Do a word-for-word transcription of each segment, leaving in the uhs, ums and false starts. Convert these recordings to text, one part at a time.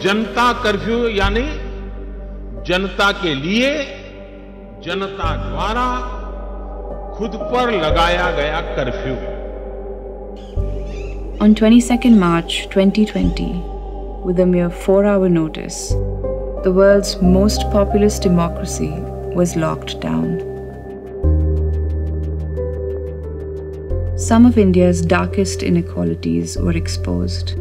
जनता curfew यानी जनता के लिए, जनता द्वारा खुद पर लगाया गया curfew. On twenty-second March twenty twenty, with a mere four-hour notice, the world's most populous democracy was locked down. Some of India's darkest inequalities were exposed.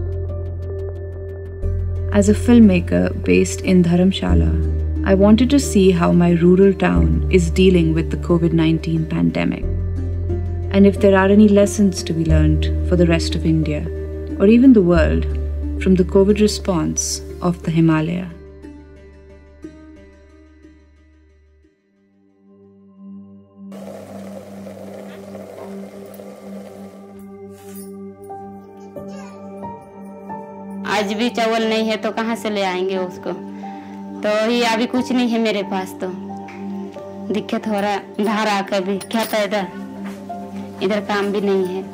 As a filmmaker based in Dharamshala, I wanted to see how my rural town is dealing with the COVID nineteen pandemic, and if there are any lessons to be learned for the rest of India, or even the world, from the COVID response of the Himalaya. आज भी चावल नहीं है तो कहाँ से ले आएंगे उसको, तो ही अभी कुछ नहीं है मेरे पास, तो दिक्कत हो रहा है। बाहर आकर भी क्या फायदा, इधर काम भी नहीं है।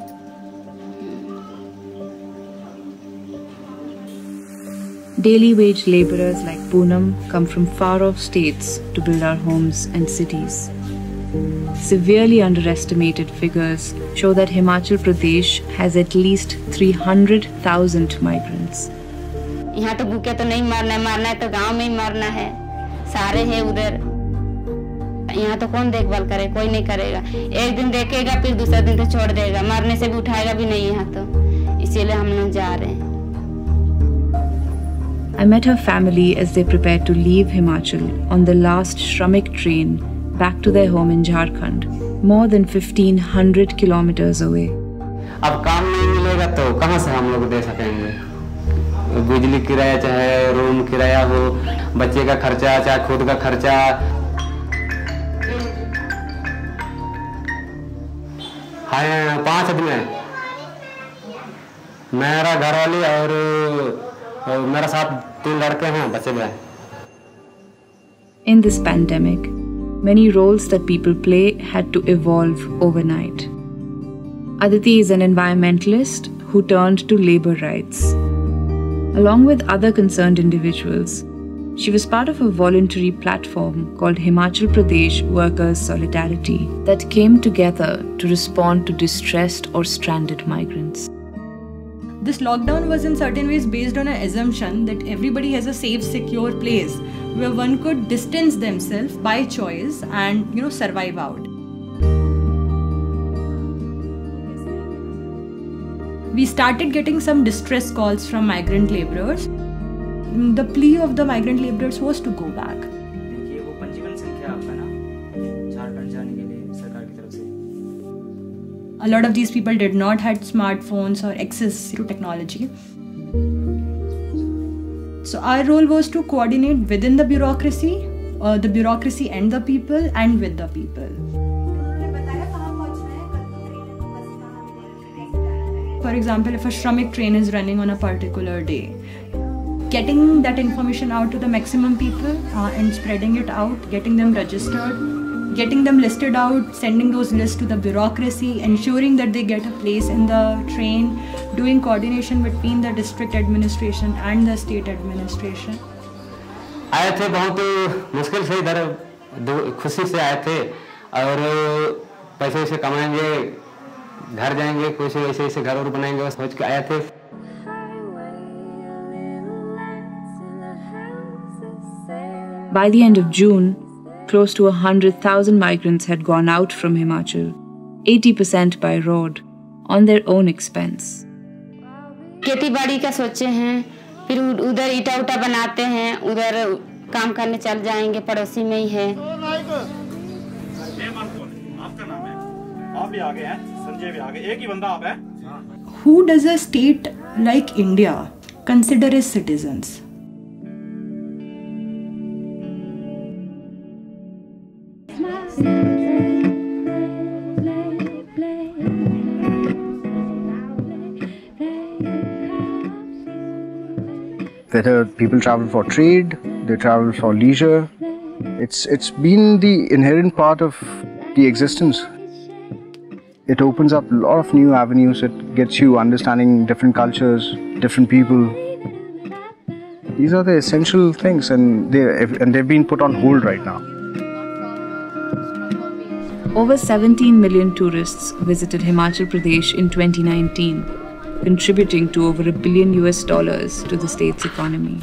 Daily wage laborers like Poonam come from far-off states to build our homes and cities. Severely underestimated figures show that Himachal Pradesh has at least three hundred thousand migrants. यहाँ तो भूखे तो नहीं मरना है, मरना है तो गांव में ही मरना है, सारे हैं उधर। यहाँ तो कौन देखभाल करे, कोई नहीं करेगा। एक दिन देखेगा फिर दूसरा दिन तो छोड़ देगा, मरने से भी उठाएगा भी नहीं यहाँ तो, इसीलिए हम लोग जा रहे हैं। I met her family as they prepared to leave Himachal on the last Shramik train back to their home in Jharkhand, more than fifteen hundred kilometers away. अब काम नहीं मिलेगा तो कहाँ से हम लोग दे सकेंगे? बिजली किराया, चाहे रूम किराया हो, बच्चे का खर्चा, चाहे खुद का खर्चा। हाँ, पांच आदमी हैं, मेरा घर वाली और मेरा साथ तीन लड़के हैं, बच्चे भी हैं। In this pandemic, many roles that people play had to evolve overnight. Aditi is an environmentalist who turned to labor rights. Along with other concerned individuals, she was part of a voluntary platform called Himachal Pradesh Workers Solidarity that came together to respond to distressed or stranded migrants. This lockdown was in certain ways based on an assumption that everybody has a safe, secure place where one could distance themselves by choice and, you know, survive out. We started getting some distress calls from migrant laborers. The plea of the migrant laborers was to go back. A lot of these people did not have smartphones or access to technology. So our role was to coordinate within the bureaucracy, uh, the bureaucracy and the people, and with the people. For example, if a Shramik train is running on a particular day, getting that information out to the maximum people uh, and spreading it out, getting them registered, getting them listed out, sending those lists to the bureaucracy, ensuring that they get a place in the train, doing coordination between the district administration and the state administration. आए थे बहुत मुश्किल से इधर, खुशी से आए थे और पैसे वैसे कमाएंगे, घर जाएंगे, कुछ ऐसे ऐसे घर और बनाएंगे, सोच के आए थे। By the end of June, close to one hundred thousand migrants had gone out from Himachal, eighty percent by road, on their own expense. खेती बाड़ी का सोचे हैं, फिर उधर ईटा उटा बनाते हैं, उधर काम करने चल जाएंगे, पड़ोसी में ही है। आपका नाम है, आप भी आगे हैं, संजय भी आगे, एक ही बंदा आप है। Who does a state like India consider as citizens? Whether people travel for trade, they travel for leisure, it's it's been the inherent part of the existence. It opens up a lot of new avenues. It gets you understanding different cultures, different people. These are the essential things, and they and they've been put on hold right now. Over seventeen million tourists visited Himachal Pradesh in twenty nineteen, contributing to over a billion U S dollars to the state's economy.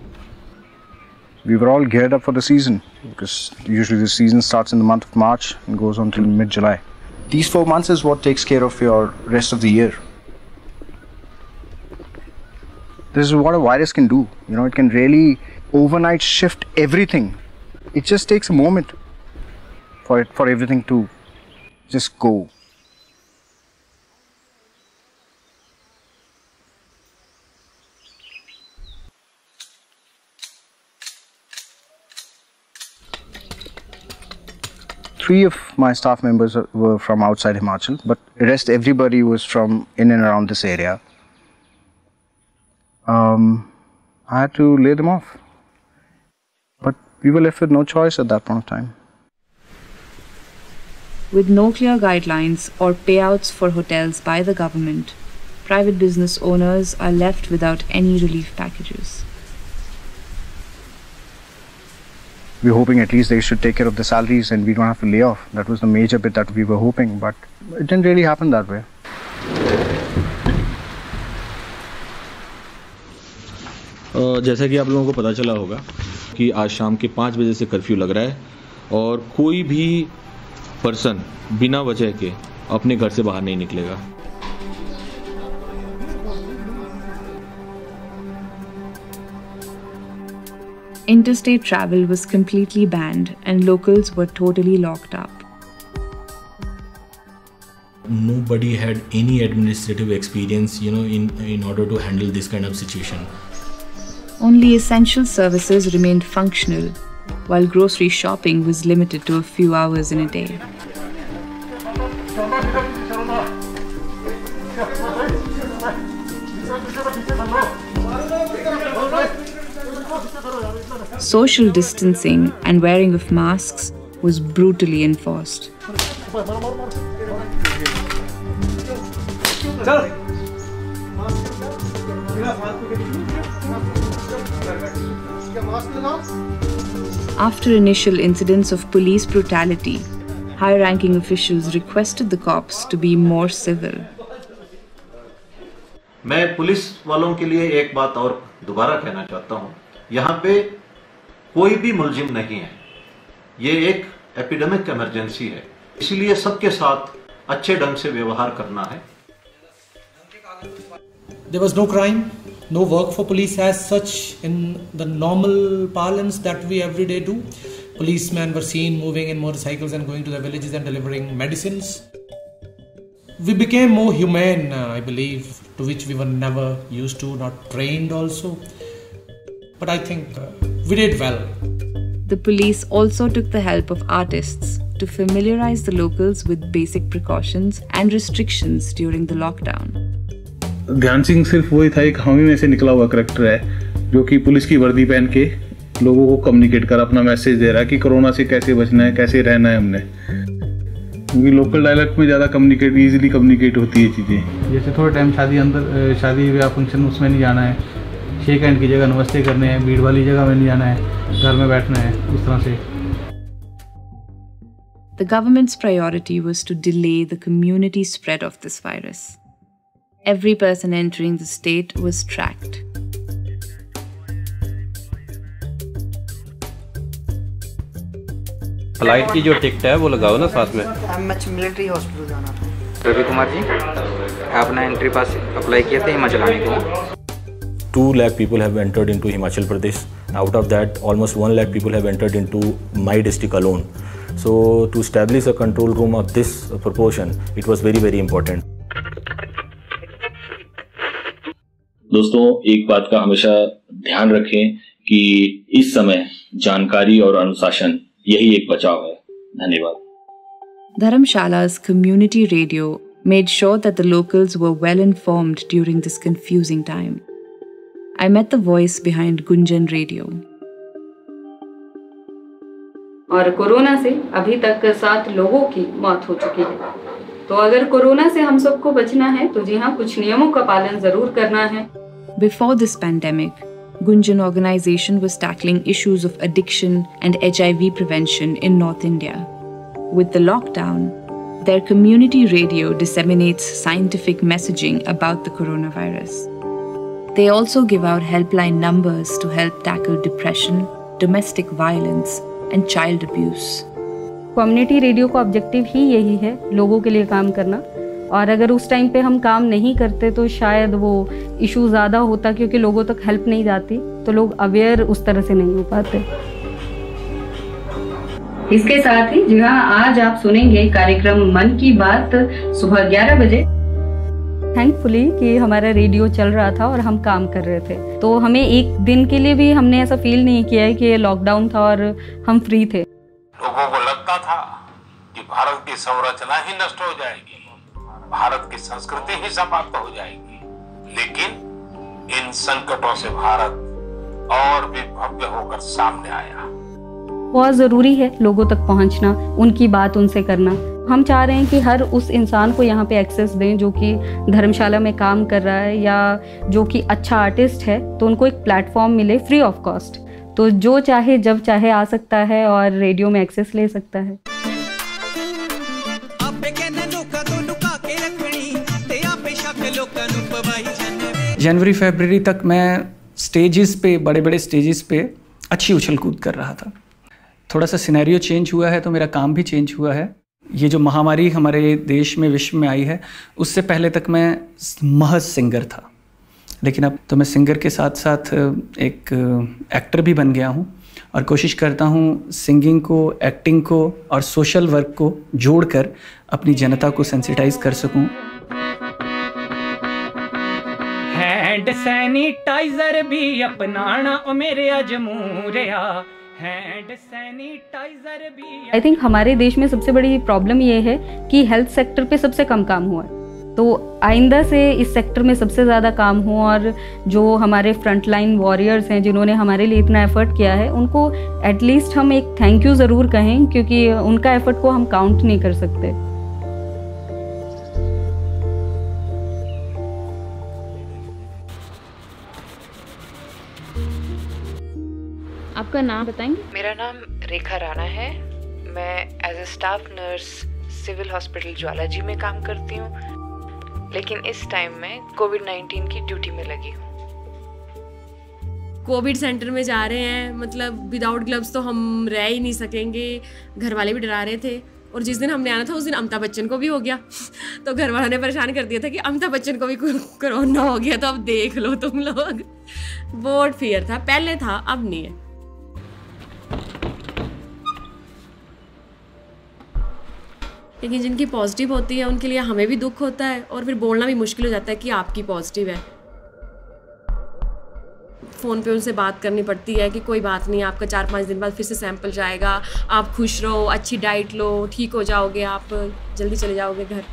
We were all geared up for the season because usually the season starts in the month of March and goes on till mid-July. These four months is what takes care of your rest of the year. This is what a virus can do. You know, it can really overnight shift everything. It just takes a moment for it, for everything to just go. Three of my staff members were from outside Himachal, but the rest everybody was from in and around this area. Um, I had to lay them off, but we were left with no choice at that point of time. With no clear guidelines or payouts for hotels by the government, private business owners are left without any relief packages. We were hoping at least they should take care of the salaries and we don't have to lay off. That was the major bit that we were hoping, but it didn't really happen that way. जैसा कि आप लोगों को पता चला होगा कि आज शाम के पाँच बजे से कर्फ्यू लग रहा है और कोई भी पर्सन बिना वजह के अपने घर से बाहर नहीं निकलेगा. Interstate travel was completely banned and locals were totally locked up. Nobody had any administrative experience, you know, in, in order to handle this kind of situation. Only essential services remained functional, while grocery shopping was limited to a few hours in a day. Social distancing and wearing of masks was brutally enforced. After initial incidents of police brutality, high-ranking officials requested the cops to be more civil. मैं police वालों के लिए एक बात और दोबारा कहना चाहता हूं. यहाँ पे कोई भी मुलजिम नहीं है. ये एक एपिडेमिक इमरजेंसी है, इसलिए सबके साथ अच्छे ढंग से व्यवहार करना है. There was no crime, no work for police as such in the normal parlance that we every day do. Policemen were seen moving in motorcycles and going to the villages and delivering medicines. We became more humane, uh, I believe, to which we were never used to, not trained also. But I think uh, we did well. The police also took the help of artists to familiarize the locals with basic precautions and restrictions during the lockdown. ध्यान सिंह सिर्फ वही था, एक हामी में से निकला हुआ करैक्टर है जो कि पुलिस की वर्दी पहन के लोगों को कम्युनिकेट कर अपना मैसेज दे रहा है कि कोरोना से कैसे बचना है, कैसे रहना है हमने. क्योंकि लोकल डायलेक्ट में ज़्यादा कम्युनिकेट इजीली कम्युनिकेट होती है चीज़ें. जैसे थोड़े टाइम शादी अंदर शादी या फंक्शन उसमें नहीं जाना है, शेक हैंड की जगह नमस्ते करने हैं, भीड़ वाली जगह में नहीं जाना है, घर में बैठना है, उस तरह से. The government's priority was to delay the community spread of this virus. Every person entering the state was tracked. Flight की जो टिकट है वो लगाओ ना साथ में. एमएच मिलिट्री हॉस्पिटल जाना था. रवि कुमार जी, आपने एंट्री पास अप्लाई किया था हिमाचल आने को. Two lakh people have entered into Himachal Pradesh. Out of that, almost one lakh people have entered into my district alone. So to establish a control room of this proportion, it was very very important. दोस्तों, एक बात का हमेशा ध्यान रखें कि इस समय जानकारी और अनुशासन यही एक बचाव है. धन्यवाद. Dharamshala's community radio made sure that the locals were well informed during this confusing time. I met the voice behind Gunjan Radio. और कोरोना से अभी तक सात लोगों की मौत हो चुकी है. तो अगर कोरोना से हम सबको बचना है तो जी हाँ, कुछ नियमों का पालन जरूर करना है. Before this pandemic, Gunjan organization was tackling issues of addiction and H I V prevention in North India. With the lockdown, their community radio disseminates scientific messaging about the coronavirus. They also give out helpline numbers to help tackle depression, domestic violence, and child abuse. Community radio का objective ही यही है, लोगों के लिए काम करना। और अगर उस टाइम पे हम काम नहीं करते तो शायद वो इशू ज़्यादा होता, क्योंकि लोगों तक हेल्प नहीं जाती, तो लोग अवेयर उस तरह से नहीं हो पाते। इसके साथ ही जी हाँ, आज आप सुनेंगे कार्यक्रम मन की बात सुबह ग्यारह बजे। थैंकफुली कि हमारा रेडियो चल रहा था और हम काम कर रहे थे, तो हमें एक दिन के लिए भी हमने ऐसा फील नहीं किया है कि ये लॉकडाउन था और हम फ्री थे। लोगों को लगता था कि भारत की संरचना ही नष्ट हो जाएगी, भारत की संस्कृति ही समाप्त हो जाएगी, लेकिन इन संकटों से भारत और भी भव्य होकर सामने आया। बहुत ज़रूरी है लोगों तक पहुंचना, उनकी बात उनसे करना। हम चाह रहे हैं कि हर उस इंसान को यहाँ पे एक्सेस दें जो कि धर्मशाला में काम कर रहा है या जो कि अच्छा आर्टिस्ट है, तो उनको एक प्लेटफॉर्म मिले फ्री ऑफ कॉस्ट। तो जो चाहे जब चाहे आ सकता है और रेडियो में एक्सेस ले सकता है। जनवरी फरवरी तक मैं स्टेजेस पे, बड़े बड़े स्टेजेस पे अच्छी उछल कूद कर रहा था। थोड़ा सा सिनेरियो चेंज हुआ है तो मेरा काम भी चेंज हुआ है। ये जो महामारी हमारे देश में, विश्व में आई है, उससे पहले तक मैं महज सिंगर था, लेकिन अब तो मैं सिंगर के साथ साथ एक एक्टर भी बन गया हूँ और कोशिश करता हूँ सिंगिंग को, एक्टिंग को और सोशल वर्क को जोड़कर अपनी जनता को सेंसिटाइज कर सकूँ। हैंड सैनिटाइजर भी अपनाना ओ मेरे अजमूरिया, हैंड सैनिटाइजर भी। आई थिंक हमारे देश में सबसे बड़ी प्रॉब्लम ये है कि हेल्थ सेक्टर पे सबसे कम काम हुआ है, तो आइंदा से इस सेक्टर में सबसे ज़्यादा काम हो और जो हमारे फ्रंटलाइन वॉरियर्स हैं जिन्होंने हमारे लिए इतना एफर्ट किया है, उनको एटलीस्ट हम एक थैंक यू ज़रूर कहें, क्योंकि उनका एफर्ट को हम काउंट नहीं कर सकते। आपका नाम बताएंगे? मेरा नाम रेखा राणा है। मैं as a staff nurse civil hospital Jwala ji में काम करती हूँ, लेकिन इस टाइम में कोविड नाइन्टीन की ड्यूटी में लगी हूँ। कोविड सेंटर में जा रहे हैं, मतलब विदाउट ग्लव्स तो हम रह ही नहीं सकेंगे। घर वाले भी डरा रहे थे, और जिस दिन हमने आना था उस दिन अमिताभ बच्चन को भी हो गया, तो घर वालों ने परेशान कर दिया था कि अमिताभ बच्चन को भी कोरोना हो गया, तो अब देख लो तुम लोग। बहुत फियर था, पहले था, अब नहीं है। लेकिन जिनकी पॉजिटिव होती है उनके लिए हमें भी दुख होता है, और फिर बोलना भी मुश्किल हो जाता है कि आपकी पॉजिटिव है। फ़ोन पे उनसे बात करनी पड़ती है कि कोई बात नहीं, आपका चार पाँच दिन बाद फिर से सैंपल जाएगा, आप खुश रहो, अच्छी डाइट लो, ठीक हो जाओगे, आप जल्दी चले जाओगे घर।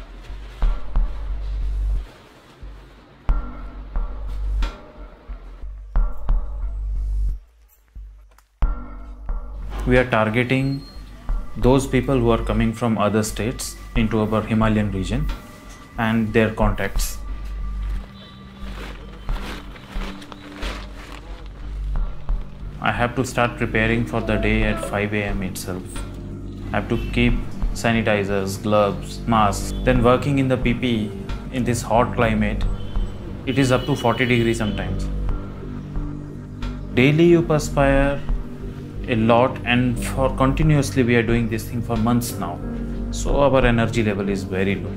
We are targeting those people who are coming from other states into our Himalayan region and their contacts. I have to start preparing for the day at five A M itself. I have to keep sanitizers, gloves, masks. Then working in the P P E in this hot climate, it is up to forty degrees sometimes. Daily you perspire a lot, and for continuously we are doing this thing for months now, so our energy level is very low.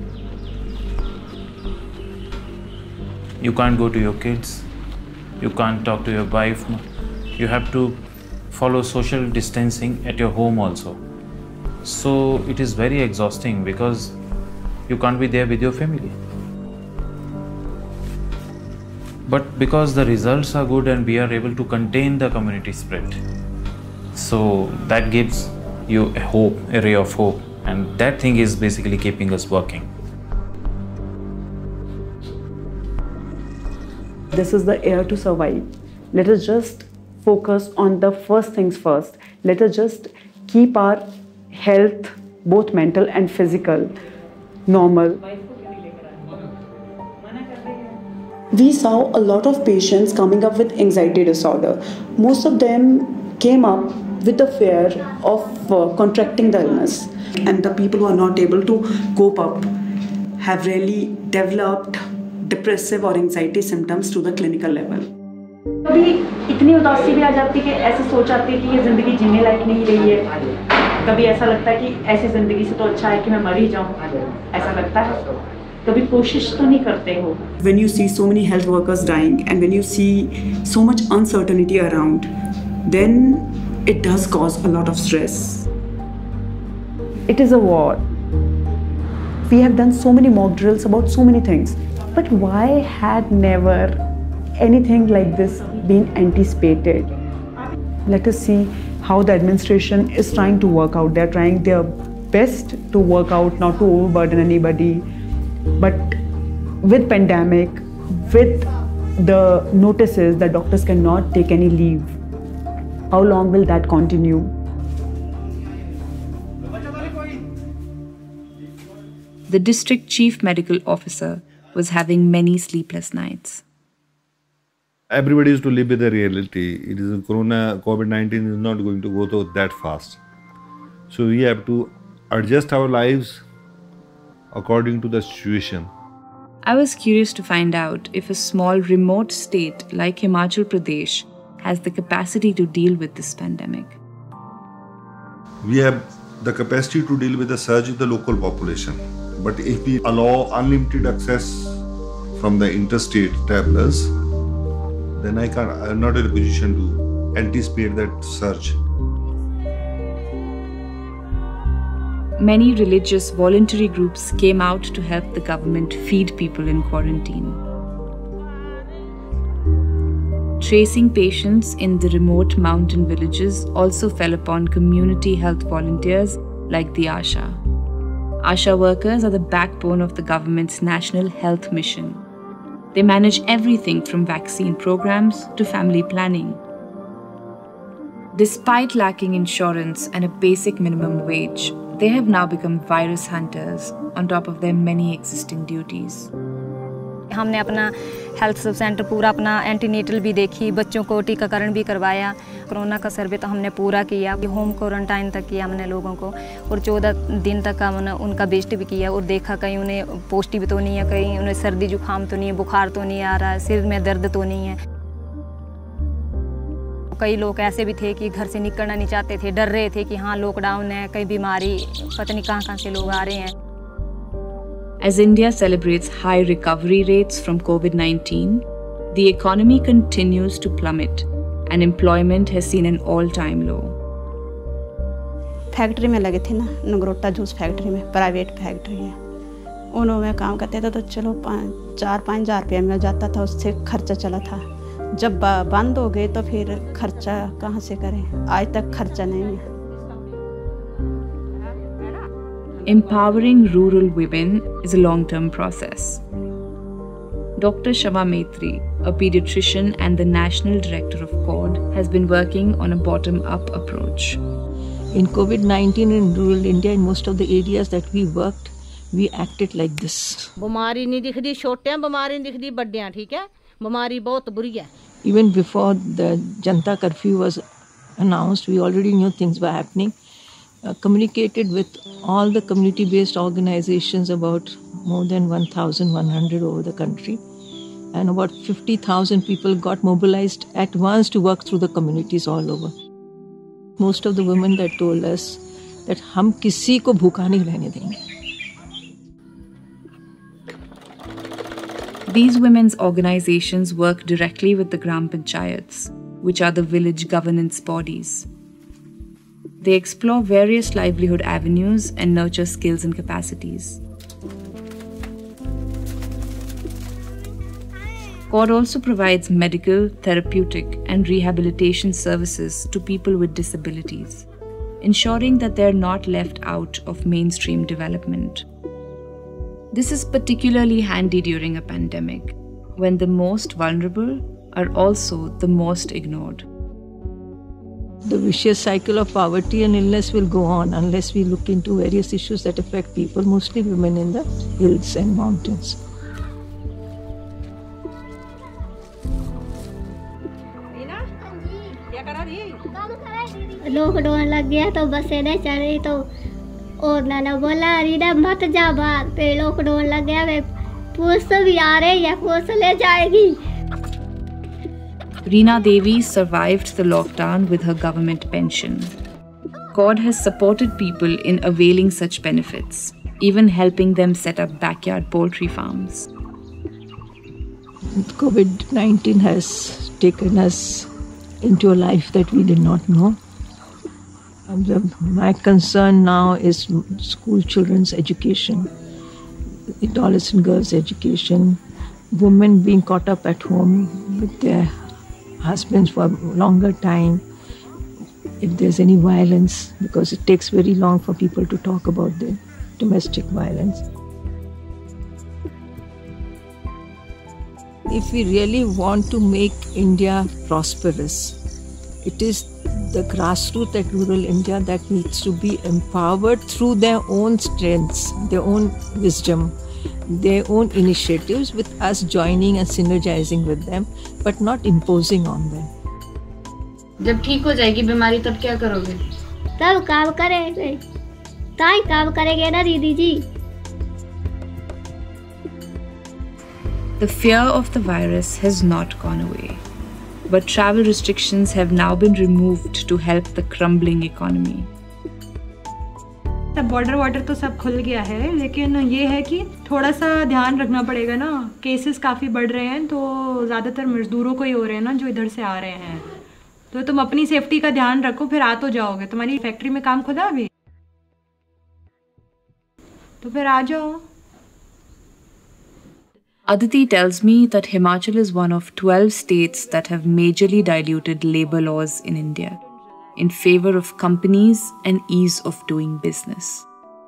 You can't go to your kids, you can't talk to your wife, you have to follow social distancing at your home also, so it is very exhausting because you can't be there with your family. But because the results are good and we are able to contain the community spread, so that gives you a hope, a ray of hope, and that thing is basically keeping us working. This is the air to survive. Let us just focus on the first things first. Let us just keep our health, both mental and physical, normal. we saw a lot of patients coming up with anxiety disorder. Most of them came up with the fear of uh, contracting the illness. And the people who are not able to cope up have really developed depressive or anxiety symptoms to the clinical level. कभी इतनी उदासी भी आ जाती है कि ऐसे सोच आती है कि ये ज़िंदगी जीने लायक नहीं रही है. कभी ऐसा लगता है कि ऐसी ज़िंदगी से तो अच्छा है कि मैं मर ही जाऊँ. ऐसा लगता है. कभी कोशिश तो नहीं करते हो. When you see so many health workers dying and when you see so much uncertainty around, then it does cause a lot of stress. It is a war. We have done so many mock drills about so many things. But why had never anything like this been anticipated? Let us see how the administration is trying to work out. They're trying their best to work out, not to overburden anybody. But with pandemic, with the notices that doctors cannot take any leave, how long will that continue? The district chief medical officer was having many sleepless nights. Everybody is to live with the reality. It is Corona, COVID nineteen is not going to go through that fast. So we have to adjust our lives according to the situation. I was curious to find out if a small remote state like Himachal Pradesh has the capacity to deal with this pandemic. We have the capacity to deal with the surge of the local population. But if we allow unlimited access from the interstate travelers, then I can't, I'm not in a position to anticipate that surge. Many religious voluntary groups came out to help the government feed people in quarantine. Tracing patients in the remote mountain villages also fell upon community health volunteers like the ASHA. ASHA workers are the backbone of the government's national health mission. They manage everything from vaccine programs to family planning. Despite lacking insurance and a basic minimum wage, they have now become virus hunters on top of their many existing duties. हमने अपना health sub centre पूरा अपना antenatal भी देखी, बच्चों को टीकाकरण भी करवाया. कोरोना का सर्वे तो हमने पूरा किया, होम क्वारंटाइन तक किया हमने लोगों को, और चौदह दिन तक हमने उनका बेस्ट भी किया और देखा कहीं उन्हें पॉजिटिव तो नहीं है, कहीं उन्हें सर्दी जुकाम तो नहीं है, बुखार तो नहीं आ रहा है, सिर में दर्द तो नहीं है. कई लोग ऐसे भी थे कि घर से निकलना नहीं चाहते थे, डर रहे थे कि हाँ लॉकडाउन है, कई बीमारी पता नहीं कहाँ कहाँ से लोग आ रहे हैं. As India celebrates high recovery rates from COVID nineteen, the economy continues to plummet and employment has seen an all-time low. Factory में लगे थे ना, नगरोटा जूस फैक्ट्री में, प्राइवेट फैक्ट्री है, उन्होंने काम करते थे तो चलो पाँच चार पाँच हज़ार रुपया मिल जाता था, उससे खर्चा चला था. जब बंद हो गए तो फिर खर्चा कहाँ से करें, आज तक खर्चा नहीं है. Empowering rural women is a long-term process. Doctor Shama Maitri, a pediatrician and the national director of C O D, has been working on a bottom-up approach. In COVID nineteen in rural India, in most of the areas that we worked, we acted like this. बीमारी नहीं दिखती, छोटे बीमारी नहीं दिखती, बड़े ठीक है, बीमारी बहुत बुरी है. Even before the Janta curfew was announced, we already knew things were happening. Uh, communicated with all the community-based organizations, about more than one thousand one hundred over the country, and about fifty thousand people got mobilized at once to work through the communities all over. Most of the women that told us that हम किसी को भूखा नहीं रहने देंगे. These women's organizations work directly with the Gram Panchayats, which are the village governance bodies. They explore various livelihood avenues and nurture skills and capacities. C O D also provides medical, therapeutic, and rehabilitation services to people with disabilities, ensuring that they are not left out of mainstream development. This is particularly handy during a pandemic, when the most vulnerable are also the most ignored. The vicious cycle of poverty and illness will go on unless we look into various issues that affect people, mostly women in the hills and mountains. Lockdown लग गया तो बसें नहीं चल रही, तो और नाना बोला रीना मत जा बाहर, पे लॉकडाउन लग गया, वे पुलिस भी आ रही है, पुलिस ले जाएगी। Reena Devi survived the lockdown with her government pension. God has supported people in availing such benefits, even helping them set up backyard poultry farms. COVID nineteen has taken us into a life that we did not know. And the, my concern now is school children's education, adolescent girls' education, women being caught up at home with their husbands for a longer time, if there's any violence, because it takes very long for people to talk about the domestic violence. If we really want to make India prosperous, it is the grassroots at rural India that needs to be empowered through their own strengths, their own wisdom, their own initiatives, with us joining and synergizing with them, but not imposing on them. जब ठीक हो जाएगी बीमारी तब क्या करोगे? तब काम करेंगे, ताई काम करेंगे ना दीदी जी। The fear of the virus has not gone away, but travel restrictions have now been removed to help the crumbling economy. Border water तो सब खुल गया है, लेकिन ये है कि थोड़ा सा ध्यान रखना पड़ेगा ना, केसेस काफ़ी बढ़ रहे हैं, तो ज़्यादातर मजदूरों को ही हो रहे हैं ना जो इधर से आ रहे हैं, तो तुम अपनी सेफ्टी का ध्यान रखो, फिर आ तो जाओगे। तुम्हारी फैक्ट्री में काम खुला अभी, तो फिर आ जाओ। Aditi tells me that Himachal is one of twelve states that have majorly diluted labour laws in India in favour of companies and ease of doing business.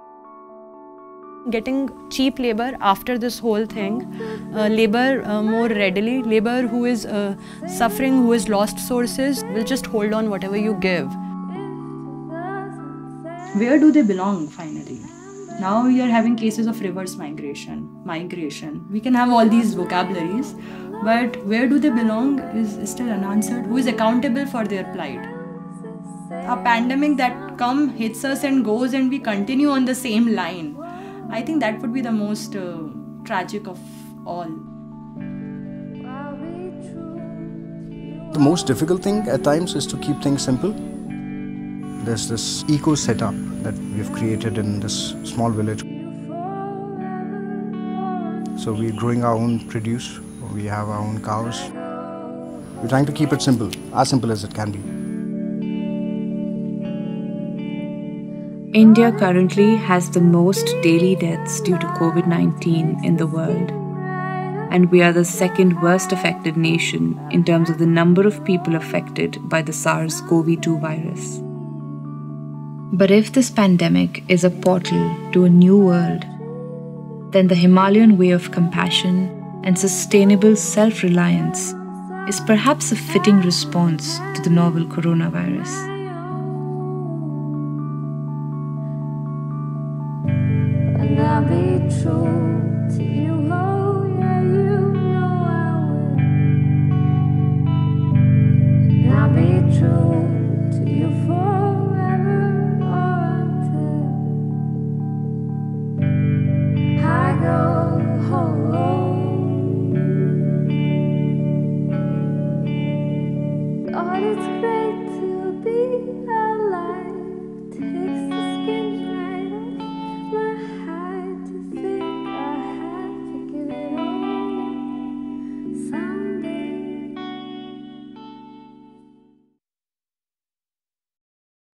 Getting cheap labour after this whole thing, uh, labour uh, more readily, labour who is uh, suffering, who has lost sources, will just hold on whatever you give. Where do they belong finally? Now we are having cases of reverse migration, migration. We can have all these vocabularies, but where do they belong is still unanswered. Who is accountable for their plight? A pandemic that comes, hits us and goes, and we continue on the same line. I think that would be the most uh, tragic of all. The most difficult thing at times is to keep things simple. There's this eco setup that we've created in this small village. So we're growing our own produce, we have our own cows. We're trying to keep it simple, as simple as it can be. India currently has the most daily deaths due to COVID nineteen in the world. And we are the second worst affected nation in terms of the number of people affected by the SARS CoV two virus. But if this pandemic is a portal to a new world, then the Himalayan way of compassion and sustainable self-reliance is perhaps a fitting response to the novel coronavirus. And I'll be true to you.